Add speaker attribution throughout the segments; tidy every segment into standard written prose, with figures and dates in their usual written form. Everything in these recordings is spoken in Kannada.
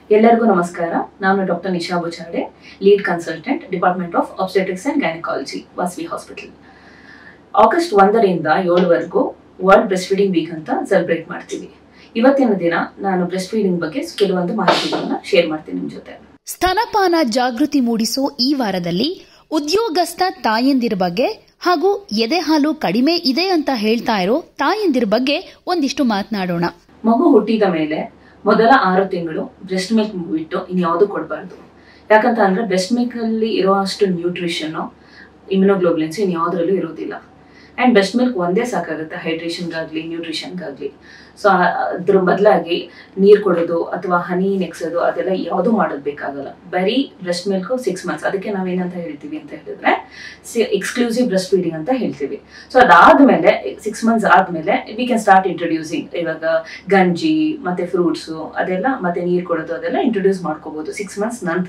Speaker 1: ಎಲ್ಲರಿಗೂ ನಮಸ್ಕಾರ. ನಾನು doctor Nisha Buchade, lead consultant, department of obstetrics and gynaecology, Vasavi hospital. August 1ರಿಂದ 7ವರೆಗೂ ವರ್ಲ್ಡ್ ಬ್ರೆಸ್ಟ್ ಫೀಡಿಂಗ್ ವೀಕ್ ಅಂತ ಸೆಲೆಬ್ರೇಟ್ ಮಾಡ್ತೀವಿ. ಇವತ್ತಿನ ದಿನ ನಾನು ಬ್ರೆಸ್ಟ್ ಫೀಡಿಂಗ್ ಬಗ್ಗೆ ಕೆಲವೊಂದು ಮಾಹಿತಿಗಳನ್ನ ಶೇರ್ ಮಾಡ್ತೀನಿ ನಿಮ್ಮ ಜೊತೆ.
Speaker 2: ಸ್ತನಪಾನ ಜಾಗೃತಿ ಮೂಡಿಸೋ ಈ ವಾರದಲ್ಲಿ ಉದ್ಯೋಗಸ್ಥ ತಾಯಂದಿರ ಬಗ್ಗೆ ಹಾಗೂ ಎದೆ ಹಾಲು ಕಡಿಮೆ ಇದೆ ಅಂತ ಹೇಳ್ತಾ ಇರೋ ತಾಯಂದಿರ ಬಗ್ಗೆ ಒಂದಿಷ್ಟು ಮಾತನಾಡೋಣ.
Speaker 1: ಮಗು ಹುಟ್ಟಿದ ಮೇಲೆ ಮೊದಲ 6 ತಿಂಗಳು ಬ್ರೆಸ್ಟ್ ಮಿಲ್ಕ್ ಬಿಟ್ಟು ಇನ್ಯಾವುದು ಕೊಡಬಾರ್ದು. ಯಾಕಂತ ಅಂದ್ರೆ ಬ್ರೆಸ್ಟ್ ಮಿಲ್ಕ್ ಅಲ್ಲಿ ಇರೋ ಅಷ್ಟು ನ್ಯೂಟ್ರಿಷನ್, ಇಮ್ಯುನೋಗ್ಲೋಬ್ಲಿನ್ಸ್ ಇನ್ಯಾವುದ್ರಲ್ಲೂ ಇರೋದಿಲ್ಲ. ಅಂಡ್ ಬ್ರೆಸ್ಟ್ ಮಿಲ್ಕ್ ಒಂದೇ ಸಾಕಾಗುತ್ತೆ ಹೈಡ್ರೇಷನ್ಗಾಗ್ಲಿ ನ್ಯೂಟ್ರಿಷನ್ಗಾಗ್ಲಿ. ಸೊ ಅದ್ರ ಬದಲಾಗಿ ನೀರು ಕೊಡೋದು ಅಥವಾ ಹನಿ ನೆಕ್ಸೋದು ಅದೆಲ್ಲ ಯಾವುದು ಮಾಡೋದು ಬೇಕಾಗಲ್ಲ. ಬರೀ ಬ್ರೆಸ್ಟ್ ಮಿಲ್ಕ್ 6 ಮಂತ್ಸ್, ಅದಕ್ಕೆ ನಾವೇನಂತ ಹೇಳ್ತೀವಿ ಅಂತ ಹೇಳಿದ್ರೆ ಎಕ್ಸ್ಕ್ಲೂಸಿವ್ ಬ್ರೆಸ್ಟ್ ಫೀಡಿಂಗ್ ಅಂತ ಹೇಳ್ತೀವಿ. ಸೊ ಅದಾದ್ಮೇಲೆ 6 ಮಂತ್ಸ್ ಆದ್ಮೇಲೆ ವಿ ಕ್ಯಾನ್ ಸ್ಟಾರ್ಟ್ ಇಂಟ್ರೊಡ್ಯೂಸಿಂಗ್. ಇವಾಗ ಗಂಜಿ ಮತ್ತೆ ಫ್ರೂಟ್ಸು ಅದೆಲ್ಲ ಮತ್ತೆ ನೀರು ಕೊಡೋದು ಅದೆಲ್ಲ ಇಂಟ್ರೊಡ್ಯೂಸ್ ಮಾಡ್ಕೋಬಹುದು 6 ಮಂತ್ಸ್ ನಂತರ.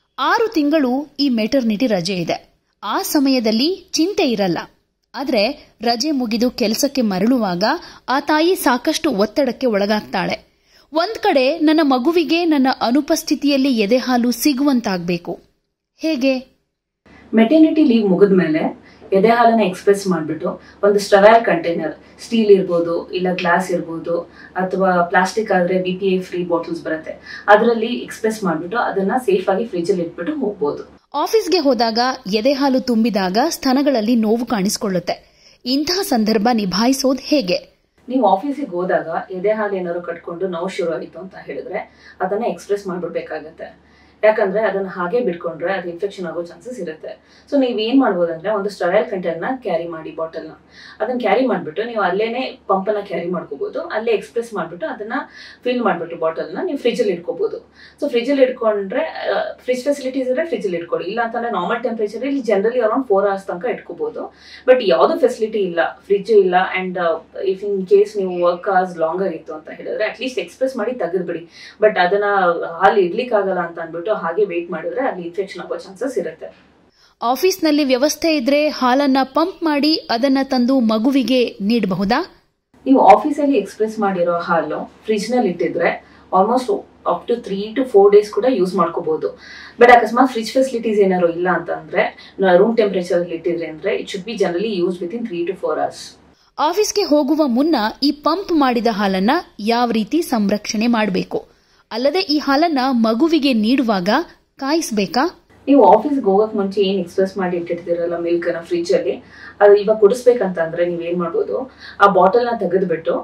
Speaker 2: 6 ತಿಂಗಳು ಈ ಮೆಟರ್ನಿಟಿ ರಜೆ ಇದೆ. ಆ ಸಮಯದಲ್ಲಿ ಚಿಂತೆ ಇರಲ್ಲ. ಆದ್ರೆ ರಜೆ ಮುಗಿದು ಕೆಲಸಕ್ಕೆ ಮರಳುವಾಗ ಆ ತಾಯಿ ಸಾಕಷ್ಟು ಒತ್ತಡಕ್ಕೆ ಒಳಗಾಗ್ತಾಳೆ. ಒಂದ್ ಕಡೆ ನನ್ನ ಮಗುವಿಗೆ ನನ್ನ ಅನುಪಸ್ಥಿತಿಯಲ್ಲಿ ಎದೆ ಹಾಲು ಸಿಗುವಂತಾಗಬೇಕು. ಹೇಗೆ?
Speaker 1: ಮೆಟರ್ನಿಟಿ ಲೀವ್ ಮುಗಿದ್ಮೇಲೆ ಎದೆ ಹಾಲನ್ನ ಎಕ್ಸ್ಪ್ರೆಸ್ ಮಾಡಿಬಿಟ್ಟು ಒಂದು ಸ್ಟೆರೈಲ್ ಕಂಟೈನರ್, ಸ್ಟೀಲ್ ಇರ್ಬೋದು ಇಲ್ಲ ಗ್ಲಾಸ್ ಇರ್ಬೋದು ಅಥವಾ ಪ್ಲಾಸ್ಟಿಕ್ ಆದ್ರೆ BPA ಫ್ರೀ ಬಾಟಲ್ಸ್ ಬರುತ್ತೆ, ಅದರಲ್ಲಿ ಎಕ್ಸ್ಪ್ರೆಸ್ ಮಾಡಿಬಿಟ್ಟು ಅದನ್ನ ಸೇಫ್ ಆಗಿ ಫ್ರಿಜ್ ಅಲ್ಲಿ ಇಟ್ಬಿಟ್ಟು ಹೋಗ್ಬೋದು.
Speaker 2: ಆಫೀಸ್ಗೆ ಹೋದಾಗ ಎದೆ ಹಾಲು ತುಂಬಿದಾಗ ಸ್ತನಗಳಲ್ಲಿ ನೋವು ಕಾಣಿಸಿಕೊಳ್ಳುತ್ತೆ. ಇಂತಹ ಸಂದರ್ಭ ನಿಭಾಯಿಸೋದು ಹೇಗೆ?
Speaker 1: ನೀವು ಆಫೀಸಿಗೆ ಹೋದಾಗ ಎದೆ ಹಾಲು ಏನಾದ್ರು ಕಟ್ಕೊಂಡು ನೋವು ಶುರು ಆಯಿತು ಅಂತ ಹೇಳಿದ್ರೆ ಅದನ್ನ ಎಕ್ಸ್ಪ್ರೆಸ್ ಮಾಡ್ಬಿಡ್ಬೇಕಾಗತ್ತೆ. ಯಾಕಂದ್ರೆ ಅದನ್ನ ಹಾಗೆ ಬಿಟ್ಕೊಂಡ್ರೆ ಅದು ಇನ್ಫೆಕ್ಷನ್ ಆಗೋ ಚಾನ್ಸಸ್ ಇರುತ್ತೆ. ಸೊ ನೀವ್ ಏನ್ ಮಾಡ್ಬೋದಂದ್ರೆ ಒಂದು ಸ್ಟೆರೈಲ್ ಕಂಟೈನರ್ನ ಕ್ಯಾರಿ ಮಾಡಿ, ಬಾಟಲ್ನ ಅದನ್ನ ಕ್ಯಾರಿ ಮಾಡ್ಬಿಟ್ಟು ನೀವು ಅಲ್ಲೇನೆ ಪಂಪನ್ನ ಕ್ಯಾರಿ ಮಾಡ್ಕೋಬಹುದು. ಅಲ್ಲೇ ಎಕ್ಸ್ಪ್ರೆಸ್ ಮಾಡ್ಬಿಟ್ಟು ಅದನ್ನ ಫಿಲ್ ಮಾಡ್ಬಿಟ್ಟು ಬಾಟಲ್ನ ನೀವು ಫ್ರಿಜ್ ಅಲ್ಲಿ ಇಟ್ಕೋಬಹುದು. ಸೊ ಫ್ರಿಜ್ ಅಲ್ಲಿ ಇಟ್ಕೊಂಡ್ರೆ ಫ್ರಿಜ್ ಫೆಸಿಲಿಟೀಸ್ ಇದ್ರೆ ಫ್ರಿಜ್ ಅಲ್ಲಿ ಇಟ್ಕೊಳ್ಳಿ. ಇಲ್ಲ ಅಂತಂದ್ರೆ ನಾರ್ಮಲ್ ಟೆಂಪರೇಚರ್ ಇಲ್ಲಿ ಜನರಲಿ ಅರೌಂಡ್ 4 hours ತನಕ ಇಟ್ಕೋಬಹುದು. ಬಟ್ ಯಾವ್ದು ಫೆಸಿಲಿಟಿ ಇಲ್ಲ, ಫ್ರಿಜ್ ಇಲ್ಲ, ಅಂಡ್ ಇಫ್ ಇನ್ ಕೇಸ್ ನೀವು ವರ್ಕ್ ಅವರ್ಸ್ ಲಾಂಗ್ ಆಗಿತ್ತು ಅಂತ ಹೇಳಿದ್ರೆ ಅಟ್ಲೀಸ್ಟ್ ಎಕ್ಸ್ಪ್ರೆಸ್ ಮಾಡಿ ತೆಗೆದ್ಬಿಡಿ. ಬಟ್ ಅದನ್ನ ಹಾಲು ಇಡ್ಲಿಕ್ಕೆ ಆಗಲ್ಲ ಅಂತ ಅನ್ಬಿಟ್ಟು ಹಾಗೆ ವೇಟ್ ಮಾಡಿದ್ರೆ ಅಲ್ಲಿ ಇನ್ಫೆಕ್ಷನ್ ಆಗೋ ಚಾನ್ಸಸ್ ಇರುತ್ತೆ.
Speaker 2: ಆಫೀಸ್ ನಲ್ಲಿ ವ್ಯವಸ್ಥೆ ಇದ್ರೆ ಹಾಲನ್ನ ಪಂಪ್ ಮಾಡಿ ಅದನ್ನ ತಂದು ಮಗುವಿಗೆ ನೀಡಬಹುದಾ?
Speaker 1: ನೀವು ಆಫೀಸಲ್ಲಿ ಎಕ್ಸ್ಪ್ರೆಸ್ ಮಾಡಿರೋ ಹಾಲು ಫ್ರಿಜ್ ನಲ್ಲಿ ಇಟ್ಟಿದ್ರೆ almost up to 3 to 4 days ಕೂಡ ಯೂಸ್ ಮಾಡ್ಕೋಬಹುದು. ಬಟ್ ಅಕಸ್ಮಾತ್ ಫ್ರಿಜ್ ಫೆಸಿಲಿಟೀಸ್ ಏನಾದ್ರು ಇಲ್ಲ ಅಂತಂದ್ರೆ ರೂಮ್ ಟೆಂಪರೇಚರ್ ಅಲ್ಲಿ ಇಟ್ಟಿದ್ರೆ ಅಂದ್ರೆ it should be generally use within 3 to 4 hours.
Speaker 2: ಆಫೀಸ್ಗೆ ಹೋಗುವ ಮುನ್ನ ಈ ಪಂಪ್ ಮಾಡಿದ ಹಾಲನ್ನ ಯಾವ ರೀತಿ ಸಂರಕ್ಷಣೆ ಮಾಡಬೇಕು? ಅಲ್ಲದೆ ಈ ಹಾಲನ್ನ ಮಗುವಿಗೆ ನೀಡುವಾಗ ಕಾಯಿಸಬೇಕಾ?
Speaker 1: ನೀವು ಆಫೀಸ್ಗೆ ಹೋಗಕ್ ಮುಂಚೆ ಏನ್ ಎಕ್ಸ್ಪ್ರೆಸ್ ಮಾಡಿ ಇಟ್ಟಿರ್ತೀರಲ್ಲ ಮಿಲ್ಕ್ ನ ಫ್ರಿಜ್ ಅಲ್ಲಿ, ಅದು ಇವಾಗ ಕುಡಿಸ್ಬೇಕಂತ ಅಂದ್ರೆ ನೀವ್ ಏನ್ ಮಾಡ್ಬೋದು, ಆ ಬಾಟಲ್ ನ ತೆಗೆದ್ಬಿಟ್ಟು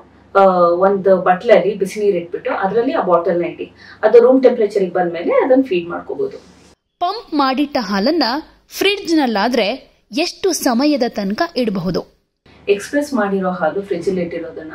Speaker 1: ಒಂದು ಬಟ್ಲಲ್ಲಿ ಬಿಸಿ ನೀರು ಇಟ್ಬಿಟ್ಟು ಅದರಲ್ಲಿ ಆ ಬಾಟಲ್ ನ ಇಡಿ. ಅದು ರೂಮ್ ಟೆಂಪರೇಚರ್ ಬಂದ್ಮೇಲೆ ಅದನ್ನ ಫೀಡ್ ಮಾಡ್ಕೋಬಹುದು.
Speaker 2: ಪಂಪ್ ಮಾಡಿಟ್ಟ ಹಾಲನ್ನ ಫ್ರಿಡ್ಜ್ ನಲ್ಲಾದ್ರೆ ಎಷ್ಟು ಸಮಯದ ತನಕ ಇಡಬಹುದು?
Speaker 1: ಎಕ್ಸ್ಪ್ರೆಸ್ ಮಾಡಿರೋ ಹಾಲು ಫ್ರಿಜ್ ಅಲ್ಲಿ ಇಟ್ಟಿರೋದನ್ನ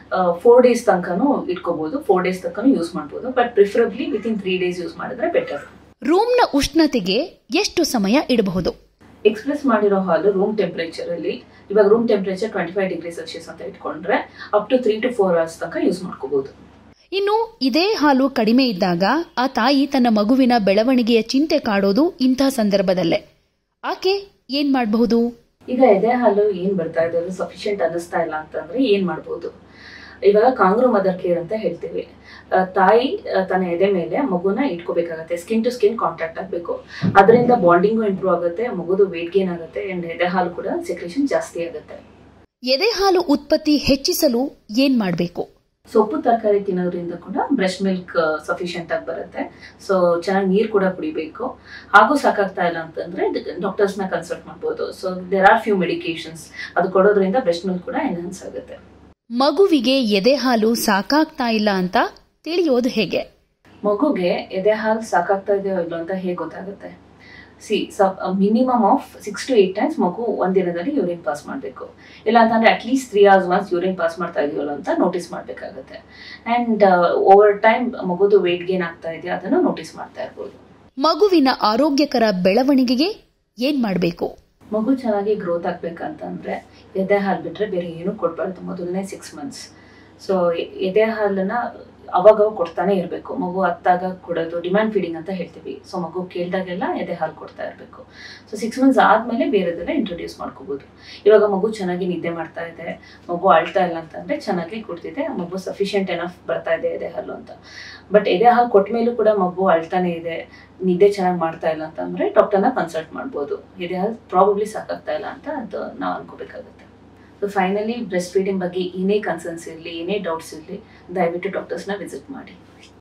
Speaker 1: 4 days ತನಕನೂ ಇಟ್ಕೋಬಹುದು, 4 days ತನಕನೂ ಯೂಸ್ ಮಾಡಬಹುದು. But preferably within 3 days use ಮಾಡಿದ್ರೆ ಬೆಟರ್.
Speaker 2: ರೂಮ್ ನ ಉಷ್ಣತೆಗೆ ಎಷ್ಟು ಸಮಯ ಇಡಬಹುದು?
Speaker 1: ಎಕ್ಸ್ಪ್ರೆಸ್ ಮಾಡಿರೋ ಹಾಲು ರೂಮ್ ಟೆಂಪರೇಚರ್ ಅಲ್ಲಿ, ಇವಾಗ ರೂಮ್ ಟೆಂಪರೇಚರ್ 25 degrees Celsius ಅಂತ ಇಟ್ಕೊಂಡ್ರೆ ಅಪ್ ಟು 3 to 4 hours ತನಕ ಯೂಸ್ ಮಾಡ್ಕೋಬಹುದು.
Speaker 2: ಇನ್ನು ಇದೇ ಹಾಲು ಕಡಿಮೆ ಇದ್ದಾಗ ಆ ತಾಯಿ ತನ್ನ ಮಗುವಿನ ಬೆಳವಣಿಗೆಯ ಚಿಂತೆ ಕಾಡೋದು ಇಂತಹ ಸಂದರ್ಭದಲ್ಲೇ. ಆಕೆ ಏನ್ ಮಾಡಬಹುದು?
Speaker 1: ಈಗ ಎದೆ ಹಾಲು ಏನ್ ಬರ್ತಾ ಇದೆ ಅದು ಸಫಿಶಿಯಂಟ್ ಅನ್ನಿಸ್ತಾ ಇಲ್ಲ ಅಂತಂದ್ರೆ ಏನ್ ಮಾಡಬಹುದು? ಇವಾಗ ಕಾಂಗ್ರೂ ಮದರ್ ಕೇರ್ ಅಂತ ಹೇಳ್ತೀವಿ. ತಾಯಿ ತನ್ನ ಎದೆ ಮೇಲೆ ಮಗುನ ಇಟ್ಕೋಬೇಕಾಗತ್ತೆ. ಸ್ಕಿನ್ ಟು ಸ್ಕಿನ್ ಕಾಂಟ್ಯಾಕ್ಟ್ ಆಗಬೇಕು. ಅದರಿಂದ ಬಾಂಡಿಂಗು ಇಂಪ್ರೂವ್ ಆಗುತ್ತೆ, ಮಗುದು ವೇಟ್ ಗೇನ್ ಆಗುತ್ತೆ, ಅಂಡ್ ಎದೆ ಹಾಲು ಕೂಡ ಸೆಕ್ರೇಷನ್ ಜಾಸ್ತಿ ಆಗುತ್ತೆ.
Speaker 2: ಎದೆ ಹಾಲು ಉತ್ಪತ್ತಿ ಹೆಚ್ಚಿಸಲು ಏನ್ ಮಾಡಬೇಕು?
Speaker 1: ಸೊಪ್ಪು ತರಕಾರಿ ತಿನ್ನೋದ್ರಿಂದ ಕೂಡ ಬ್ರೆಸ್ಟ್ ಮಿಲ್ಕ್ ಸಫಿಶಿಯಂಟ್ ಆಗಿ ಬರುತ್ತೆ. ಸೊ ಚೆನ್ನಾಗಿ ನೀರು ಕೂಡ ಕುಡಿಬೇಕು. ಹಾಗೂ ಸಾಕಾಗ್ತಾ ಇಲ್ಲ ಅಂತಂದ್ರೆ ಡಾಕ್ಟರ್ಸ್ ನ ಕನ್ಸಲ್ಟ್ ಮಾಡಬಹುದು. So there are few medications, ಅದು ಕೊಡೋದ್ರಿಂದ ಬ್ರೆಸ್ಟ್ ಮಿಲ್ಕ್ ಕೂಡ ಎನ್ಹಾನ್ಸ್ ಆಗುತ್ತೆ.
Speaker 2: ಮಗುವಿಗೆ ಎದೆ ಹಾಲು ಸಾಕಾಗ್ತಾ ಇಲ್ಲ ಅಂತ ತಿಳಿಯೋದು ಹೇಗೆ?
Speaker 1: ಮಗುಗೆ ಎದೆ ಹಾಲು ಸಾಕಾಗ್ತಾ ಇದೆಯೋ ಇಲ್ಲೋ ಅಂತ ಹೇಗೆ ಗೊತ್ತಾಗುತ್ತೆ? ಮಿನಿಮಮ್ ಆಫ್ 6 to 8 times ಮಗು ಒಂದಿನದಲ್ಲಿ ಯೂರಿನ್ ಪಾಸ್ ಮಾಡಬೇಕು. ಇಲ್ಲ ಅಂತಂದ್ರೆ at least 3 hours once urine pass ಮಾಡ್ತಾ ಇದೆಯಲ್ಲ ಅಂತ ನೋಟಿಸ್ ಮಾಡಬೇಕಾಗುತ್ತೆ. ಅಂಡ್ ಓವರ್ ಟೈಮ್ ಮಗುದು ವೇಟ್ ಗೇನ್ ಆಗ್ತಾ ಇದೆಯಾ ಅದನ್ನು ನೋಟಿಸ್ ಮಾಡ್ತಾ ಇರ್ಬೋದು.
Speaker 2: ಮಗುವಿನ ಆರೋಗ್ಯಕರ ಬೆಳವಣಿಗೆಗೆ ಏನ್ ಮಾಡಬೇಕು?
Speaker 1: ಮಗು ಚೆನ್ನಾಗಿ ಗ್ರೋತ್ ಆಗ್ಬೇಕಂತಂದ್ರೆ ಎದೆ ಹಾಲು ಬಿಟ್ರೆ ಬೇರೆ ಏನು ಕೊಡಬಾರ್ದು ಮೊದಲನೇ 6 months. ಸೊ ಎದೆ ಹಾಲನ್ನ ಅವಾಗ ಕೊಡ್ತಾನೆ ಇರಬೇಕು. ಮಗು ಅತ್ತಾಗ ಕೊಡೋದು ಡಿಮ್ಯಾಂಡ್ ಫೀಡಿಂಗ್ ಅಂತ ಹೇಳ್ತೀವಿ. ಸೊ ಮಗು ಕೇಳಿದಾಗೆಲ್ಲ ಎದೆ ಹಾಲು ಕೊಡ್ತಾ ಇರಬೇಕು. ಸೊ 6 ಮಂತ್ಸ್ ಆದಮೇಲೆ ಬೇರೆದೆಲ್ಲ ಇಂಟ್ರೊಡ್ಯೂಸ್ ಮಾಡ್ಕೋಬೋದು. ಇವಾಗ ಮಗು ಚೆನ್ನಾಗಿ ನಿದ್ದೆ ಮಾಡ್ತಾ ಇದೆ, ಮಗು ಅಳ್ತಾ ಇಲ್ಲ ಅಂತಂದರೆ ಚೆನ್ನಾಗಿ ಕೊಡ್ತಿದೆ, ಮಗು ಸಫಿಷಿಯೆಂಟ್ ಎನಫ್ ಬರ್ತಾ ಇದೆ ಎದೆ ಹಾಲು ಅಂತ. ಬಟ್ ಎದೆ ಹಾಲು ಕೊಟ್ಟ ಮೇಲೂ ಕೂಡ ಮಗು ಅಳ್ತಾನೆ ಇದೆ, ನಿದ್ದೆ ಚೆನ್ನಾಗಿ ಮಾಡ್ತಾ ಇಲ್ಲ ಅಂತಂದರೆ ಡಾಕ್ಟರ್ನ ಕನ್ಸಲ್ಟ್ ಮಾಡ್ಬೋದು. ಎದೆ ಹಾಲು ಪ್ರಾಬಬ್ಲಿ ಸಾಕಾಗ್ತಾ ಇಲ್ಲ ಅಂತ ಅದು ನಾವು ಅನ್ಕೋಬೇಕಾಗುತ್ತೆ. ಸೊ ಫೈನಲಿ ಬ್ರೆಸ್ಟ್ ಫೀಡಿಂಗ್ ಬಗ್ಗೆ ಏನೇ ಕನ್ಸರ್ನ್ಸ್ ಇರಲಿ, ಏನೇ ಡೌಟ್ಸ್ ಇರಲಿ, ದಯವಿಟ್ಟು ಡಾಕ್ಟರ್ಸ್ನ ವಿಸಿಟ್ ಮಾಡಿ.